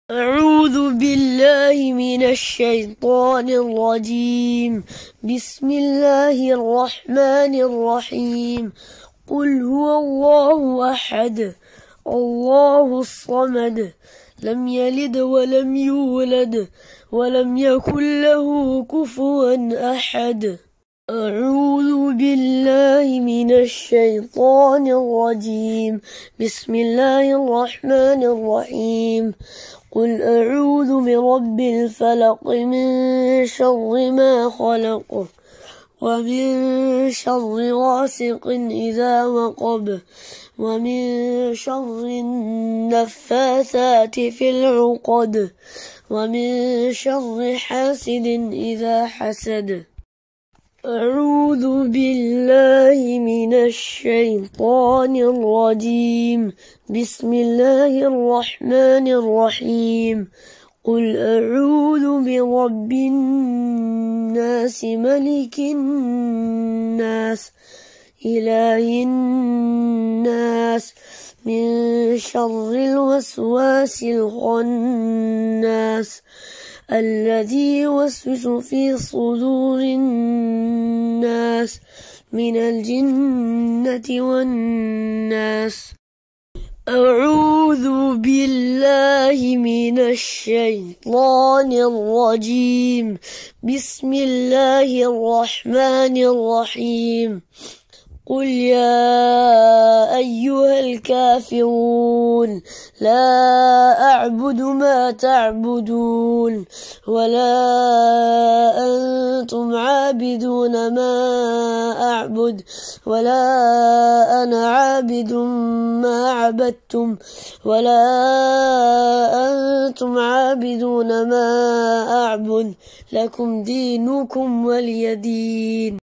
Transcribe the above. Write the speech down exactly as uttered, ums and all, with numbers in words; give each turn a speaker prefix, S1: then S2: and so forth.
S1: أعوذ بالله من الشيطان الرجيم. بسم الله الرحمن الرحيم. قل هو الله أحد الله الصمد لم يلد ولم يولد ولم يكن له كفوا أحد. أعوذ بالله من الشيطان الرجيم. بسم الله الرحمن الرحيم. قل أعوذ برب الفلق من شر ما خلق ومن شر غاسق إذا وقب ومن شر النفاثات في العقد ومن شر حاسد إذا حسد. أعوذ بالله من الشيطان الرجيم. بسم الله الرحمن الرحيم. قل أعوذ برب الناس ملك الناس إله الناس من شر الوسواس الخناس الذي يوسوس في صدور الناس من الجنة والناس. أعوذ بالله من الشيطان الرجيم. بسم الله الرحمن الرحيم. قل يا أيها الكافرون لا أعبد ما تعبدون ولا أنتم عابدون ما أعبد ولا أنا عابد ما عبدتم ولا أنتم عابدون ما أعبد لكم دينكم ولي دين.